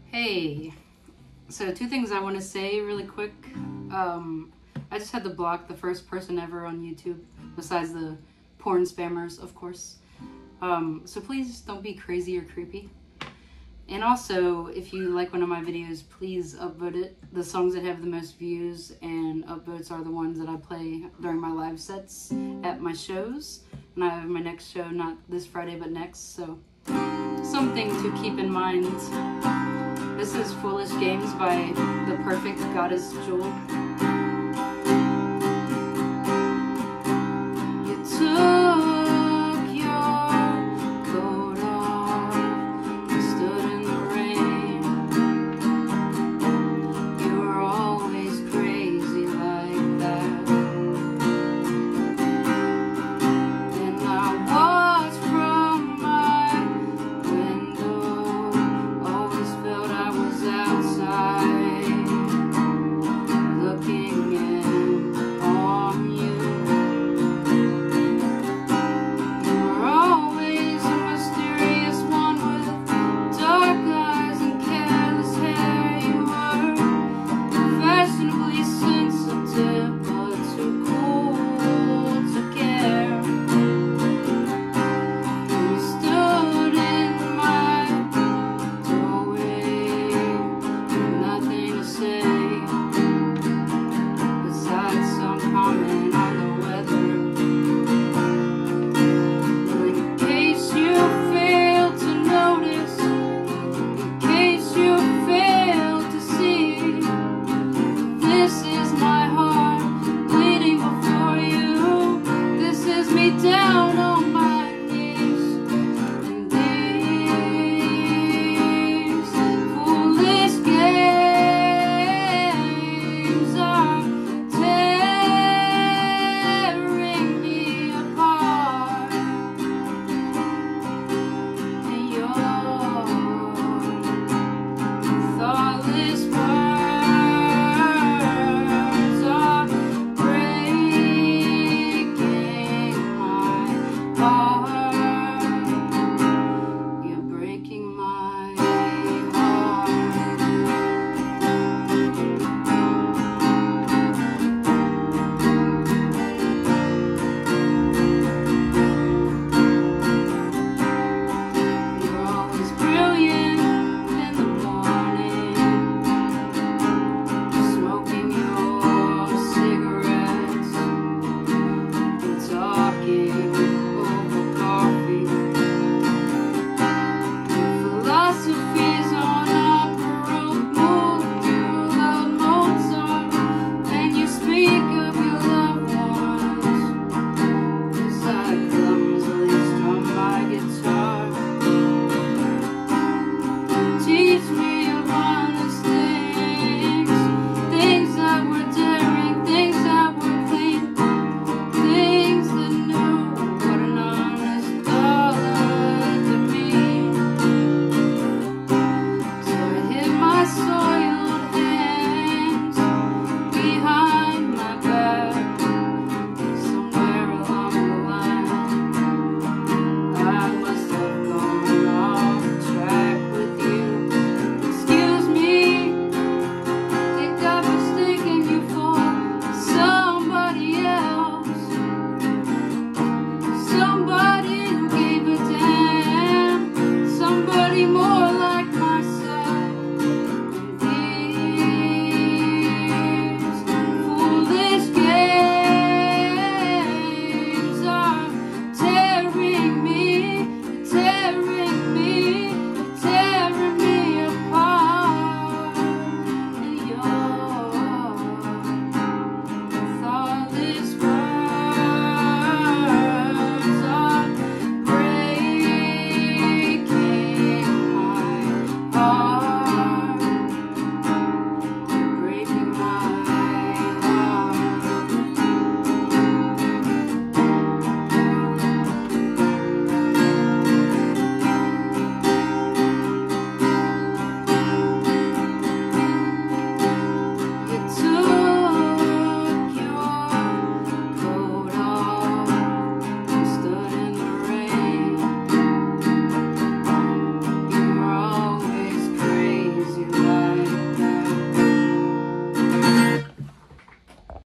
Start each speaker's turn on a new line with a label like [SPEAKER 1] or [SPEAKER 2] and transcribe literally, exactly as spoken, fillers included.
[SPEAKER 1] Hey, so two things I want to say really quick. Um, I just had to block the first person ever on YouTube, besides the porn spammers, of course. Um, so please don't be crazy or creepy. And also, if you like one of my videos, please upvote it. The songs that have the most views and upvotes are the ones that I play during my live sets at my shows. And I have my next show, not this Friday, but next, so something to keep in mind. This is Foolish Games by The Perfect Goddess Jewel.